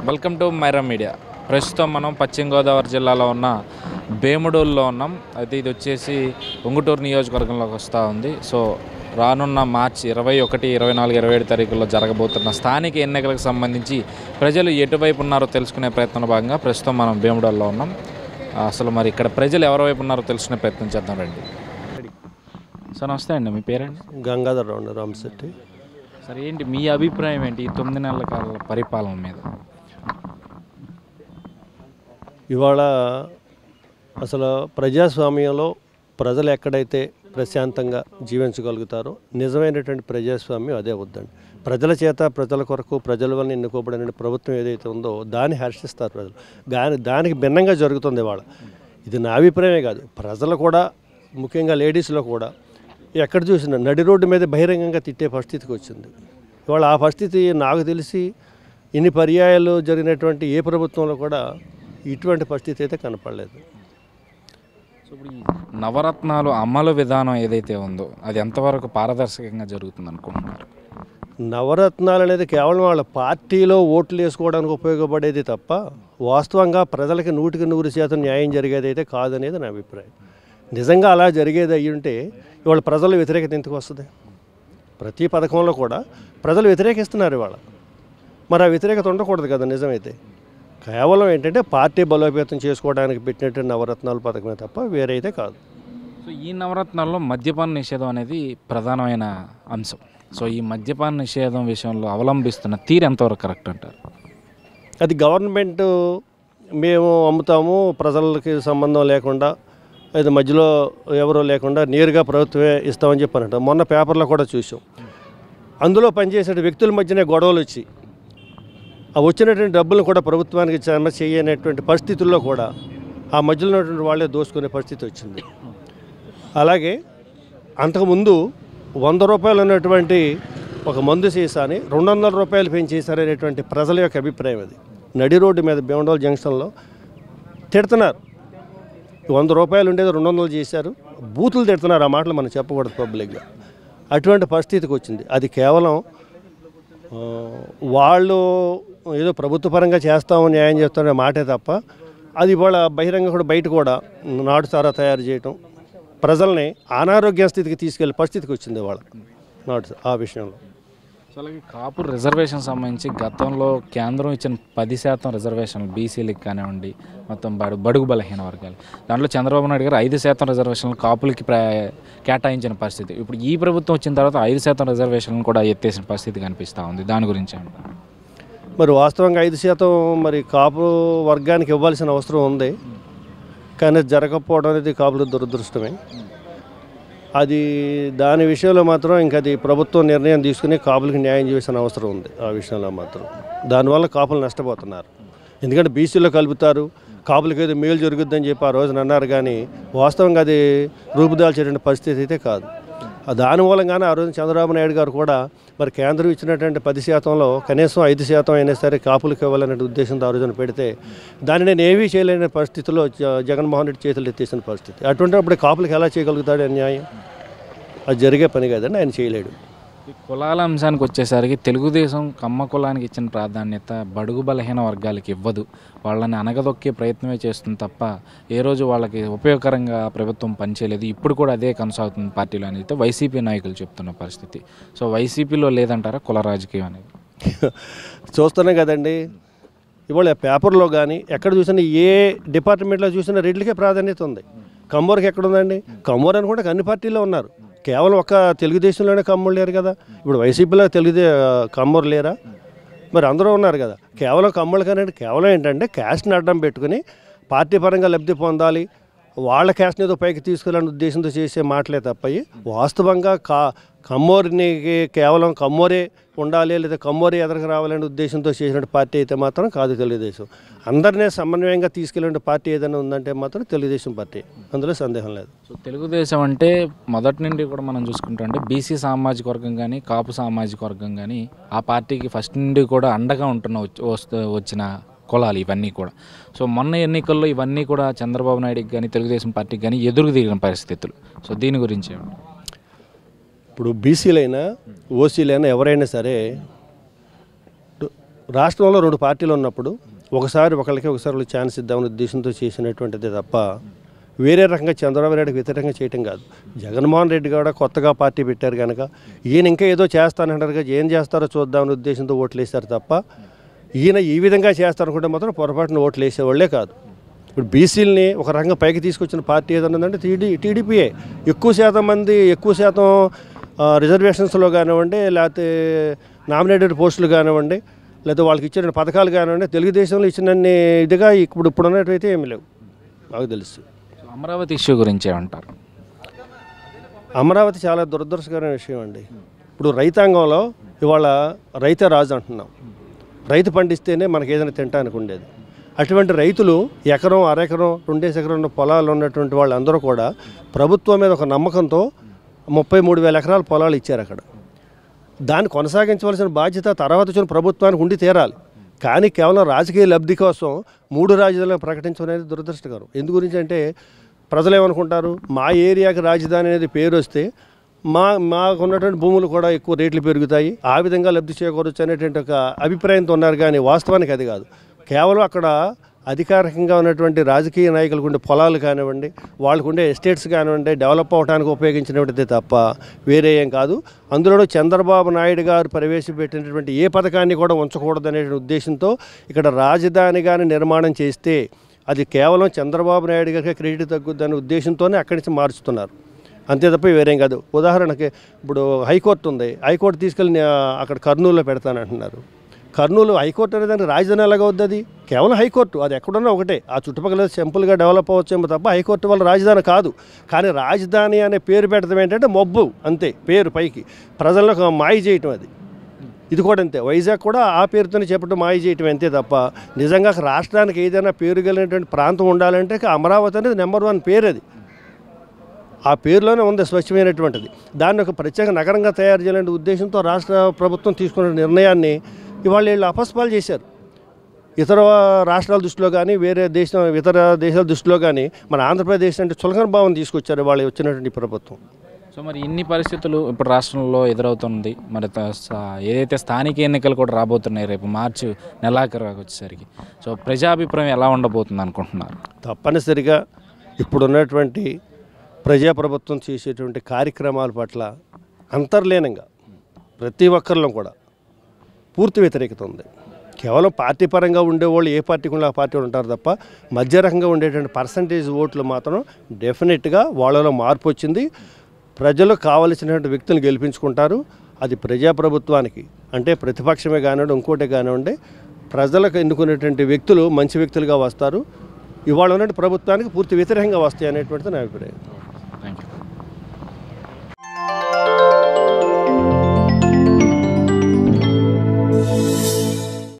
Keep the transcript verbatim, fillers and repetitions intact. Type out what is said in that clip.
Welcome to Myra media. ప్రస్తుతం మనం పశ్చిమ గోదావరి జిల్లాలో ఉన్న భీముడోలులో ఉన్నాం. అయితే ఇది వచ్చేసి ఉంగుటూరు నియోజకవర్గంలోకి వస్తూ ఉంది. సో రానున్న మార్చి ఇరవై ఒకటి ఇరవై నాలుగు ఇరవై ఏడు తారీఖుల్లో జరగబోతున్న స్థానిక ఎన్నికలకు సంబంధించి ప్రజలు ఎటువైపు ఉన్నారో తెలుసుకునే ప్రయత్నంలో భాగంగా ప్రస్తుతం మనం భీముడోలులో ఉన్నాం. అసలు మరి ఇక్కడ ప్రజలు ఎవరి వైపు ఉన్నారో తెలుసుకునే ప్రయత్నం చేద్దాం రండి. సార్ నమస్తే అండి, మీ పేరండి? గంగాధర్ రావు రామశెట్టి. సరే, ఏంటి మీ అభిప్రాయం ఏంటి ఈ తొమ్మిది నెలల కాల పరిపాలన మీద? ఇవాళ అసలు ప్రజాస్వామ్యంలో ప్రజలు ఎక్కడైతే ప్రశాంతంగా జీవించగలుగుతారో నిజమైనటువంటి ప్రజాస్వామ్యం అదే వద్దండి. ప్రజల చేత ప్రజల కొరకు ప్రజల వల్ల ఎన్నుకోబడిన ప్రభుత్వం ఏదైతే ఉందో దాన్ని హర్షిస్తారు ప్రజలు. దాని దానికి భిన్నంగా జరుగుతుంది ఇవాళ. ఇది నా అభిప్రాయమే కాదు, ప్రజలు కూడా ముఖ్యంగా లేడీస్లో కూడా ఎక్కడ చూసినా నడి రోడ్డు మీద బహిరంగంగా తిట్టే పరిస్థితికి వచ్చింది. ఇవాళ ఆ పరిస్థితి నాకు తెలిసి ఇన్ని పర్యాయాలు జరిగినటువంటి ఏ ప్రభుత్వంలో కూడా ఇటువంటి పరిస్థితి అయితే కనపడలేదు. సో ఇప్పుడు ఈ నవరత్నాలు అమలు విధానం ఏదైతే ఉందో అది ఎంతవరకు పారదర్శకంగా జరుగుతుంది అనుకుంటున్నారు? నవరత్నాలు అనేది కేవలం వాళ్ళ పార్టీలో ఓట్లు వేసుకోవడానికి ఉపయోగపడేది తప్ప వాస్తవంగా ప్రజలకి నూటికి నూరు శాతం న్యాయం జరిగేది అయితే కాదనేది నా అభిప్రాయం. నిజంగా అలా జరిగేది అయ్యి ఉంటే ఇవాళ ప్రజల వ్యతిరేకత ఎందుకు వస్తుంది? ప్రతి పథకంలో కూడా ప్రజలు వ్యతిరేకిస్తున్నారు ఇవాళ. మరి ఆ వ్యతిరేకత ఉండకూడదు కదా నిజమైతే. కేవలం ఏంటంటే పార్టీ బలోపేతం చేసుకోవడానికి పెట్టినటువంటి నవరత్నాల పథకమే తప్ప వేరైతే కాదు. సో ఈ నవరత్నాల్లో మద్యపాన నిషేధం అనేది ప్రధానమైన అంశం. సో ఈ మద్యపాన నిషేధం విషయంలో అవలంబిస్తున్న తీరు ఎంతవరకు కరెక్ట్ అంటారు? అది గవర్నమెంట్ మేము అమ్ముతాము ప్రజలకి సంబంధం లేకుండా అది మధ్యలో ఎవరో లేకుండా నేరుగా ప్రభుత్వమే ఇస్తామని చెప్పారంట. మొన్న పేపర్లో కూడా చూసాం. అందులో పనిచేసే వ్యక్తుల మధ్యనే గొడవలు వచ్చి ఆ వచ్చినటువంటి డబ్బులను కూడా ప్రభుత్వానికి జమ చేయనటువంటి పరిస్థితుల్లో కూడా ఆ మధ్యలో ఉన్నటువంటి వాళ్ళే దోసుకునే పరిస్థితి వచ్చింది. అలాగే అంతకుముందు వంద రూపాయలు ఉన్నటువంటి ఒక మందు సీసాని రెండు వందల రూపాయలు పెంచేశారనేటువంటి ప్రజల యొక్క అభిప్రాయం. అది నడి రోడ్డు మీద భీమడోలు జంక్షన్లో తిడుతున్నారు. వంద రూపాయలు ఉండేది రెండు వందలు చేశారు, బూతులు తిడుతున్నారు. ఆ మాటలు మనం చెప్పకూడదు పబ్లిక్గా. అటువంటి పరిస్థితికి వచ్చింది. అది కేవలం వాళ్ళు ఏదో ప్రభుత్వ పరంగా చేస్తాము న్యాయం చేస్తామనే మాటే తప్ప అది ఇవాళ బహిరంగ కూడా బయట కూడా నాటు సారా తయారు చేయటం ప్రజల్ని అనారోగ్య స్థితికి తీసుకెళ్లే పరిస్థితికి వచ్చింది ఇవాళ నాటు ఆ విషయంలో. సో అలాగే కాపు రిజర్వేషన్ సంబంధించి గతంలో కేంద్రం ఇచ్చిన పది శాతం రిజర్వేషన్లు బీసీలకి కానివ్వండి, మొత్తం బడు బడుగు బలహీన వర్గాలు, దాంట్లో చంద్రబాబు నాయుడు గారు ఐదు శాతం రిజర్వేషన్లు కాపులకి ప్రా కేటాయించిన పరిస్థితి. ఇప్పుడు ఈ ప్రభుత్వం వచ్చిన తర్వాత ఐదు శాతం రిజర్వేషన్లు కూడా ఎత్తేసిన పరిస్థితి కనిపిస్తూ ఉంది. దాని గురించి అంటారు? మరి వాస్తవంగా ఐదు శాతం మరి కాపు వర్గానికి ఇవ్వాల్సిన అవసరం ఉంది, కానీ జరగకపోవడం అనేది కాపుల దురదృష్టమే. అది దాని విషయంలో మాత్రం ఇంకా అది ప్రభుత్వం నిర్ణయం తీసుకుని కాపులకి న్యాయం చేయాల్సిన అవసరం ఉంది. ఆ విషయంలో మాత్రం దానివల్ల కాపులు నష్టపోతున్నారు. ఎందుకంటే బీసీలో కలుపుతారు, కాపులకి ఏదో మేలు జరుగుద్దని చెప్పి ఆ రోజున అన్నారు, కానీ వాస్తవంగా అది రూపుదాల్చేటువంటి పరిస్థితి అయితే కాదు. దాని మూలంగానే ఆ రోజు చంద్రబాబు నాయుడు గారు కూడా మరి కేంద్రం ఇచ్చినటువంటి పది శాతంలో కనీసం ఐదు శాతం అయినా సరే కాపులకు ఇవ్వాలనే ఉద్దేశంతో ఆ రోజున పెడితే దాన్ని నేను ఏమీ చేయలేని పరిస్థితిలో జగన్మోహన్ రెడ్డి చేతులు ఎత్తేసిన పరిస్థితి. అటువంటి అప్పుడు కాపులకు ఎలా చేయగలుగుతాడు అన్యాయం? అది జరిగే పని కాదండి, ఆయన చేయలేడు. ఈ కులాల అంశానికి వచ్చేసరికి తెలుగుదేశం కమ్మ కులానికి ఇచ్చిన ప్రాధాన్యత బడుగు బలహీన వర్గాలకి ఇవ్వదు, వాళ్ళని అనగదొక్కే ప్రయత్నమే చేస్తుంది తప్ప ఏ రోజు వాళ్ళకి ఉపయోగకరంగా ప్రభుత్వం పనిచేయలేదు. ఇప్పుడు కూడా అదే కొనసాగుతుంది పార్టీలో అని అయితే వైసీపీ నాయకులు చెప్తున్న పరిస్థితి. సో వైసీపీలో లేదంటారా కుల రాజకీయం అనేది? చూస్తున్నాం కదండి, ఇవాళ పేపర్లో కానీ ఎక్కడ చూసినా ఏ డిపార్ట్మెంట్లో చూసినా రెడ్లకే ప్రాధాన్యత ఉంది. కమ్మోరికి ఎక్కడ ఉందండి? కమ్మోరు అనుకుంటే అన్ని పార్టీలో ఉన్నారు. కేవలం ఒక తెలుగుదేశంలోనే కమ్మోరు లేరు కదా. ఇప్పుడు వైసీపీలో తెలుగుదే కమ్మోరు లేరా? మరి అందరూ ఉన్నారు కదా. కేవలం కమ్మోళ్ళు కానీ కేవలం ఏంటంటే క్యాస్ట్ని అడ్డం పెట్టుకుని పార్టీ పరంగా లబ్ధి పొందాలి, వాళ్ళ క్యాస్ట్ని ఏదో పైకి తీసుకెళ్ళాలని ఉద్దేశంతో చేసే మాటలే తప్పయి వాస్తవంగా కా కమ్మోరిని కేవలం కమ్మోరే ఉండాలి లేదా కమ్మోరే ఎదరికి రావాలనే ఉద్దేశంతో చేసిన పార్టీ అయితే మాత్రం కాదు తెలుగుదేశం. అందరినీ సమన్వయంగా తీసుకెళ్ళిన పార్టీ ఏదైనా ఉందంటే మాత్రం తెలుగుదేశం పార్టీ, అందులో సందేహం లేదు. సో తెలుగుదేశం అంటే మొదటి నుండి కూడా మనం చూసుకుంటాం అంటే బీసీ సామాజిక వర్గం కానీ కాపు సామాజిక వర్గం కానీ ఆ పార్టీకి ఫస్ట్ నుండి కూడా అండగా ఉంటున్న వస్తూ వచ్చిన కులాలు ఇవన్నీ కూడా. సో మొన్న ఎన్నికల్లో ఇవన్నీ కూడా చంద్రబాబు నాయుడుకి కానీ తెలుగుదేశం పార్టీకి కానీ ఎదురు దిగిన పరిస్థితులు. సో దీని గురించి ఇప్పుడు బీసీలైనా ఓసీలైనా ఎవరైనా సరే రాష్ట్రంలో రెండు పార్టీలు ఉన్నప్పుడు ఒకసారి ఒకరికి ఒకసారి వాళ్ళకి ఛాన్స్ ఇద్దామని ఉద్దేశంతో చేసినటువంటిది తప్ప వేరే రకంగా చంద్రబాబు నాయుడుకి వ్యతిరేకంగా చేయటం కాదు. జగన్మోహన్ రెడ్డి కూడా కొత్తగా పార్టీ పెట్టారు కనుక ఈయన ఇంకా ఏదో చేస్తానంటారు కదా, ఏం చేస్తారో చూద్దామని ఉద్దేశంతో ఓట్లు వేశారు తప్ప ఈయన ఈ విధంగా చేస్తారనుకుంటే మాత్రం పొరపాటున ఓట్లు వేసేవాళ్లే కాదు. ఇప్పుడు బీసీలని ఒక రకంగా పైకి తీసుకొచ్చిన పార్టీ ఏదన్నదంటే టీడీ టీడీపీఏ. ఎక్కువ శాతం మంది ఎక్కువ శాతం రిజర్వేషన్స్లో కానివ్వండి, లేకపోతే నామినేటెడ్ పోస్టులు కానివ్వండి, లేకపోతే వాళ్ళకి ఇచ్చిన పథకాలు కానివ్వండి, తెలుగుదేశంలో ఇచ్చినన్ని ఇదిగా ఇప్పుడు ఇప్పుడు ఉన్నట్టయితే ఏమి లేవు నాకు తెలుసు. అమరావతి ఇష్యూ గురించి ఏమంటారు? అమరావతి చాలా దురదృష్టకరమైన విషయం అండి. ఇప్పుడు రైతాంగంలో ఇవాళ రైతే రాజు అంటున్నాం. రైతు పండిస్తేనే మనకి ఏదైనా తినడానికి ఉండేది. అటువంటి రైతులు ఎకరం అరెకరం రెండేసి ఎకరం పొలాలు ఉన్నటువంటి వాళ్ళందరూ కూడా ప్రభుత్వం మీద ఒక నమ్మకంతో ముప్పై మూడు వేల ఎకరాల పొలాలు ఇచ్చారు. అక్కడ దాన్ని కొనసాగించవలసిన బాధ్యత తర్వాత వచ్చిన ప్రభుత్వానికి ఉండి తీరాలి. కానీ కేవలం రాజకీయ లబ్ధి కోసం మూడు రాజధానులను ప్రకటించడం అనేది దురదృష్టకరం. ఎందు గురించి అంటే ప్రజలు ఏమనుకుంటారు, మా ఏరియాకి రాజధాని అనేది పేరు వస్తే మా మాకు ఉన్నటువంటి భూములు కూడా ఎక్కువ రేట్లు పెరుగుతాయి, ఆ విధంగా లబ్ధి చేకూరొచ్చు అనేటువంటి ఒక అభిప్రాయంతో ఉన్నారు. కానీ వాస్తవానికి అది కాదు. కేవలం అక్కడ అధికారికంగా ఉన్నటువంటి రాజకీయ నాయకులకు ఉండే పొలాలు కానివ్వండి, వాళ్ళకు ఉండే ఎస్టేట్స్ కానివ్వండి, డెవలప్ అవడానికి ఉపయోగించినటువంటిది తప్ప వేరే ఏం కాదు. అందులో చంద్రబాబు నాయుడు గారు ప్రవేశపెట్టినటువంటి ఏ పథకాన్ని కూడా ఉంచకూడదు అనే ఉద్దేశంతో ఇక్కడ రాజధాని కానీ నిర్మాణం చేస్తే అది కేవలం చంద్రబాబు నాయుడు గారికి క్రెడిట్ తగ్గుద్దనే ఉద్దేశంతోనే అక్కడి నుంచి మార్చుతున్నారు, అంతే తప్ప వేరేం కాదు. ఉదాహరణకి ఇప్పుడు హైకోర్టు ఉంది, హైకోర్టు తీసుకెళ్ళి అక్కడ కర్నూలులో పెడతానంటున్నారు. కర్నూలు హైకోర్టు అనే దానికి రాజధాని ఎలాగ అవుద్ది? అది కేవలం హైకోర్టు, అది ఎక్కడున్నా ఒకటే. ఆ చుట్టుపక్కల సింపుల్గా డెవలప్ అవ్వచ్చేమో తప్ప హైకోర్టు వల్ల రాజధాని కాదు. కానీ రాజధాని అనే పేరు పెట్టడం ఏంటంటే మబ్బు, అంతే పేరు పైకి ప్రజలకు మాయ చేయటం. అది ఇది కూడా అంతే. వైజాగ్ కూడా ఆ పేరుతోనే చెప్పడం మాయ చేయటం అంతే తప్ప నిజంగా రాష్ట్రానికి ఏదైనా పేరు కలిగినటువంటి ప్రాంతం ఉండాలంటే అమరావతి అనేది నెంబర్ వన్ పేరు. అది ఆ పేరులోనే ఉంది స్వచ్ఛమైనటువంటిది. దాన్ని ఒక ప్రత్యేక నగరంగా తయారు చేయాలనే ఉద్దేశంతో రాష్ట్ర ప్రభుత్వం తీసుకున్న నిర్ణయాన్ని ఇవాళ వీళ్ళు అపస్పాలు చేశారు. ఇతర రాష్ట్రాల దృష్టిలో కానీ వేరే దేశం ఇతర దేశాల దృష్టిలో కానీ మన ఆంధ్రప్రదేశ్ అంటే చులకన భావం తీసుకొచ్చారు వాళ్ళు వచ్చినటువంటి ప్రభుత్వం. సో మరి ఇన్ని పరిస్థితులు ఇప్పుడు రాష్ట్రంలో ఎదురవుతుంది. మరి ఏదైతే స్థానిక ఎన్నికలు కూడా రాబోతున్నాయి రేపు మార్చి నెలాఖరు వచ్చేసరికి, సో ప్రజాభిప్రాయం ఎలా ఉండబోతుంది అనుకుంటున్నారు? తప్పనిసరిగా ఇప్పుడున్నటువంటి ప్రజాప్రభుత్వం చేసేటువంటి కార్యక్రమాల పట్ల అంతర్లీనంగా ప్రతి ఒక్కరిలో కూడా పూర్తి వ్యతిరేకత ఉంది. కేవలం పార్టీ పరంగా ఉండేవాళ్ళు ఏ పార్టీకి ఉండే ఆ పార్టీ ఉంటారు తప్ప మధ్య రకంగా ఉండేటువంటి పర్సంటేజ్ ఓట్లు మాత్రం డెఫినెట్గా వాళ్ళలో మార్పు వచ్చింది. ప్రజలు కావలసినటువంటి వ్యక్తులను గెలిపించుకుంటారు. అది ప్రజాప్రభుత్వానికి అంటే ప్రతిపక్షమే కానివ్వండి, ఇంకోటి కానివ్వండి, ప్రజలకు ఎన్నుకునేటువంటి వ్యక్తులు మంచి వ్యక్తులుగా వస్తారు. ఇవాళ ఉన్నటువంటి ప్రభుత్వానికి పూర్తి వ్యతిరేకంగా వస్తాయి అనేటువంటిది నా అభిప్రాయం.